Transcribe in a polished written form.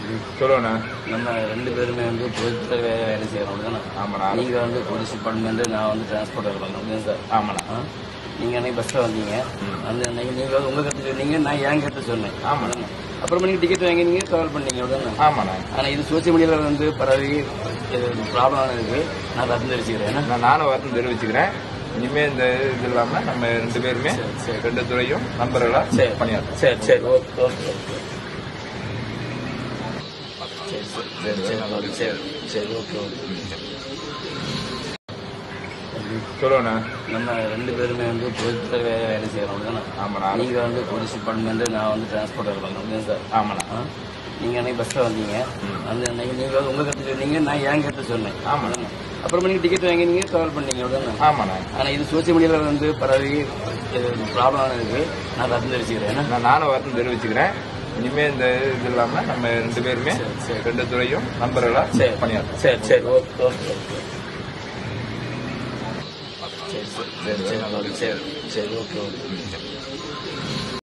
சொல்லுண்ணா. நம்ம 2 பேருமே வந்து பொதுத்துறை வேலை செய்கிறோம் தானே? ஆமாண்ணா. நீங்கள் வந்து போலீஸ் டிபார்ட்மெண்ட்டு, நான் வந்து டிரான்ஸ்போர்ட் இருக்கணும் சார். ஆமாண்ணா. நீங்கள் அன்னைக்கு பஸ்ஸில் வந்தீங்க. அந்த அன்னைக்கு நீங்கள் உங்கள் கருத்து சொன்னீங்க, நான் ஏன் கருத்து சொன்னேன். ஆமாண்ணா. அப்புறமா நீங்கள் டிக்கெட் வாங்கி நீங்கள் ட்ராவல் பண்ணீங்க அப்படிதானே? ஆமாண்ணா. ஆனால் இது சோசியல் மீடியாவில் வந்து பரவி ப்ராப்ளம் இருக்குது. நான் வருத்தம் தெரிவிச்சுக்கிறேன். நானும் வருத்தம் தெரிவிச்சுக்கிறேன். இனிமே இந்த இது இல்லாமல் நம்ம 2 பேருமே 2 துறையும் நண்பர்களா பணியாற்றோம். சரி சரி ஓகே ஓகே சரி ஓகே ஓகே. சொல்லுண்ணா. நம்ம 2 பேருமே வந்து பொதுத்துறை வேலை செய்கிறோம் தானே? ஆமாண்ணா. நீங்கள் வந்து போலீஸ் டிபார்ட்மெண்ட்டு, நான் வந்து டிரான்ஸ்போர்ட் இருக்கணும் சார். ஆமாண்ணா. நீங்கள் அன்னைக்கு பஸ்ஸில் வந்தீங்க. அந்த அன்னைக்கு நீங்கள் உங்கள் கருத்து சொன்னீங்க, நான் ஏன் கருத்து சொன்னேன். ஆமாண்ணா. அப்புறமா நீங்கள் டிக்கெட் வாங்கி நீங்கள் ட்ராவல் பண்ணீங்க அப்படிதானே? ஆமாண்ணா. ஆனால் இது சோசியல் மீடியாவில் வந்து பரவி ப்ராப்ளம் இருக்குது. நான் வருத்தம் தெரிவிச்சுக்கிறேன். நானும் வருத்தம் தெரிவிச்சுக்கிறேன். இனிமே இந்த இது இல்லாமல் நம்ம 2 பேருமே 2 துறையும் நண்பர்களா பணியாற்றோம். சரி சரி ஓகே ஓகே சரி சரி ஓகே ஓகே.